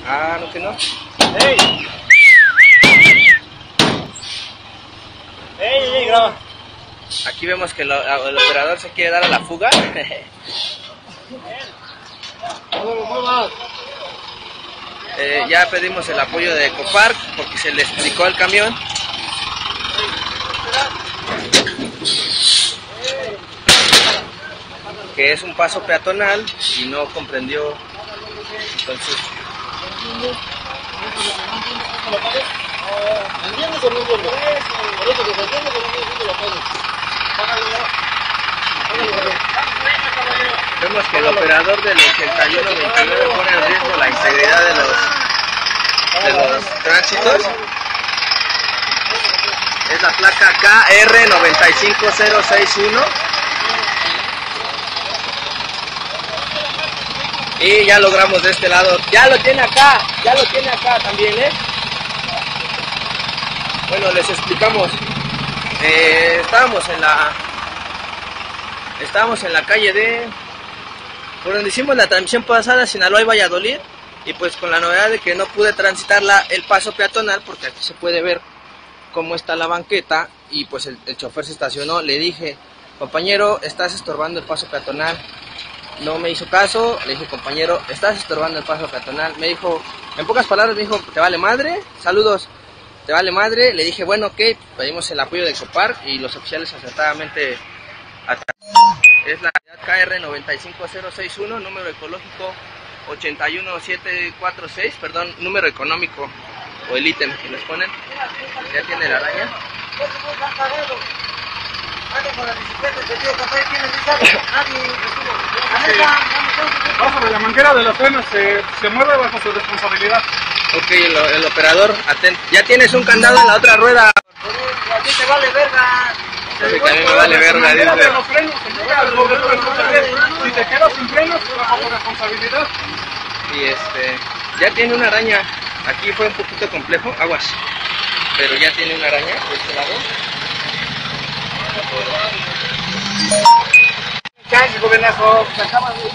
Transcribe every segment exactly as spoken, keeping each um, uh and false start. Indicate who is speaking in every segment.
Speaker 1: Ah, no que no.
Speaker 2: ¡Ey! ¡Ey, ey, graba!
Speaker 1: Aquí vemos que lo, el operador se quiere dar a la fuga. eh, ya pedimos el apoyo de Ecopark porque se le explicó al camión. Que es un paso peatonal y no comprendió. Entonces vemos que el operador del ochenta y uno veintinueve pone en riesgo la integridad de los de los tránsitos. Es la placa K R nueve cinco cero seis uno. Y ya logramos de este lado. Ya lo tiene acá, ya lo tiene acá también, ¿eh? Bueno, les explicamos. Eh, estábamos en la estábamos en la calle de por donde hicimos la transmisión pasada, Sinaloa y Valladolid, y pues con la novedad de que no pude transitar la, el paso peatonal porque aquí se puede ver cómo está la banqueta y pues el, el chofer se estacionó. Le dije, compañero, estás estorbando el paso peatonal. No me hizo caso. Le dije, compañero, estás estorbando el paso peatonal. Me dijo, en pocas palabras me dijo, te vale madre, saludos, te vale madre. Le dije, bueno, ok, pedimos el apoyo de Ecopark y los oficiales acertadamente atacaron. Es la K R nueve cinco cero seis uno, número ecológico ochenta y uno siete cuatro seis, perdón, número económico o el ítem que les ponen. Ya tiene la araña.
Speaker 2: Bajo de la manguera de los frenos se, se mueve bajo su responsabilidad.
Speaker 1: Ok, el, el operador, atento. Ya tienes un candado en la otra rueda.
Speaker 3: A ti te vale verga.
Speaker 1: Sí, que a mí me vale verga, dice.
Speaker 2: Los frenos, si te quedas sin frenos, bajo tu responsabilidad.
Speaker 1: Y este, ya tiene una araña. Aquí fue un poquito complejo, aguas. Pero ya tiene una araña de este lado.
Speaker 2: Chance, gobernazo, se acaba de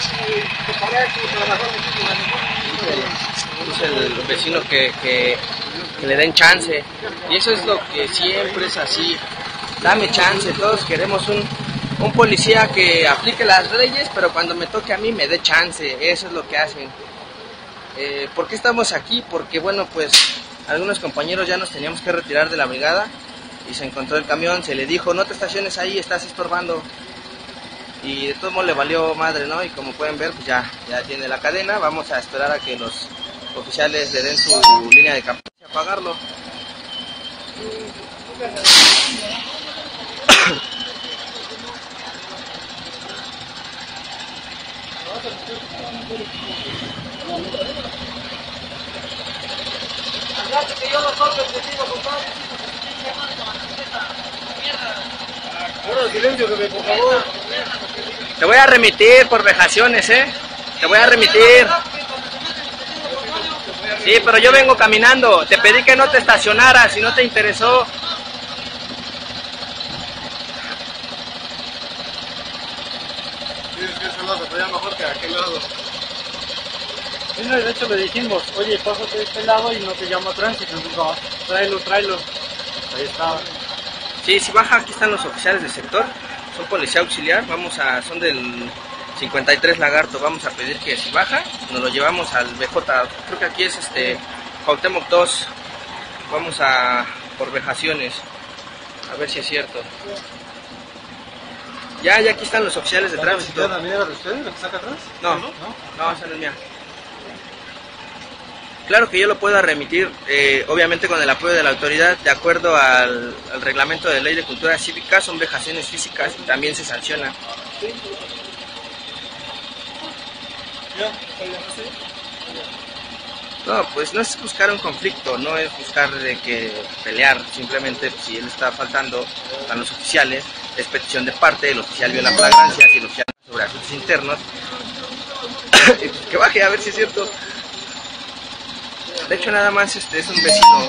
Speaker 1: Dice el vecino que, que, que le den chance. Y eso es lo que siempre es así. Dame chance, todos queremos un, un policía que aplique las leyes, pero cuando me toque a mí me dé chance. Eso es lo que hacen. Eh, ¿Por qué estamos aquí? Porque bueno, pues algunos compañeros ya nos teníamos que retirar de la brigada y se encontró el camión, se le dijo, no te estaciones ahí, estás estorbando. Y de todos modos le valió madre, ¿no? Y como pueden ver, pues ya, ya tiene la cadena. Vamos a esperar a que los oficiales le den su línea de captura y apagarlo.
Speaker 3: Que yo no soy el que digo, compadre.
Speaker 2: Ahora silencio, bebé, por favor.
Speaker 1: Te voy a remitir por vejaciones, ¿eh? Te voy a remitir. Sí, pero yo vengo caminando. Te pedí que no te estacionaras si no te interesó.
Speaker 2: Sí, es que ese lado se veía mejor que aquel lado. Sí, no, de hecho le dijimos, oye, pásate de este lado y no te llama tránsito. No, tráelo, tráelo. Ahí estaba.
Speaker 1: Sí, si baja, aquí están los oficiales del sector. Son policía auxiliar. Vamos a, son del cincuenta y tres Lagarto. Vamos a pedir que si baja, nos lo llevamos al B J. Creo que aquí es este Cuauhtémoc dos. Vamos a por vejaciones. A ver si es cierto. Ya, ya aquí están los oficiales de tránsito.
Speaker 2: ¿La mía era de ustedes, la que saca atrás?
Speaker 1: No, no, no, esa no es mía. Claro que yo lo puedo remitir, eh, obviamente con el apoyo de la autoridad, de acuerdo al, al reglamento de ley de cultura cívica, son vejaciones físicas y también se sanciona. No, pues no es buscar un conflicto, no es buscar de que pelear, simplemente si él está faltando a los oficiales, es petición de parte, el oficial vio la flagrancia, si el oficial sobre asuntos internos, que baje a ver si es cierto. De hecho nada más este es un vecino,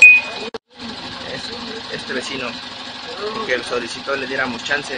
Speaker 1: es este vecino que solicitó le diéramos chance.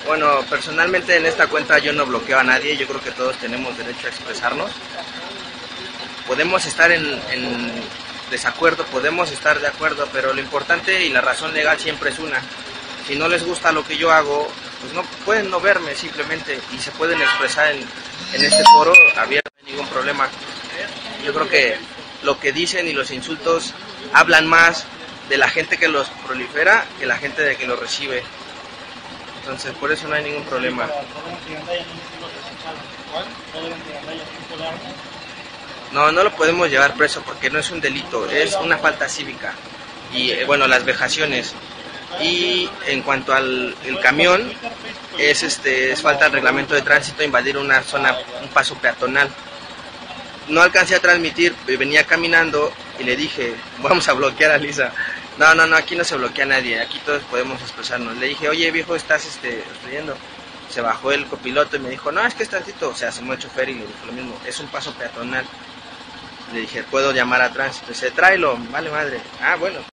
Speaker 1: Bueno, personalmente en esta cuenta yo no bloqueo a nadie, yo creo que todos tenemos derecho a expresarnos. Podemos estar en, en desacuerdo, podemos estar de acuerdo, pero lo importante y la razón legal siempre es una. Si no les gusta lo que yo hago, pues no pueden no verme simplemente y se pueden expresar en, en este foro abierto, no hay ningún problema. Yo creo que lo que dicen y los insultos hablan más de la gente que los prolifera que la gente de que los recibe. Entonces por eso no hay ningún problema. No, no lo podemos llevar preso porque no es un delito, es una falta cívica. Y eh, bueno, las vejaciones. Y en cuanto al el camión, es este es falta de reglamento de tránsito, invadir una zona, un paso peatonal. No alcancé a transmitir, venía caminando y le dije, vamos a bloquear a Lisa. No, no, no, aquí no se bloquea a nadie, aquí todos podemos expresarnos. Le dije, oye viejo, estás este, obstruyendo. Se bajó el copiloto y me dijo, no, es que es tantito. O sea, asomó el chofer y le dijo lo mismo, es un paso peatonal. Le dije, puedo llamar a tránsito. Dice, tráelo, vale madre. Ah, bueno,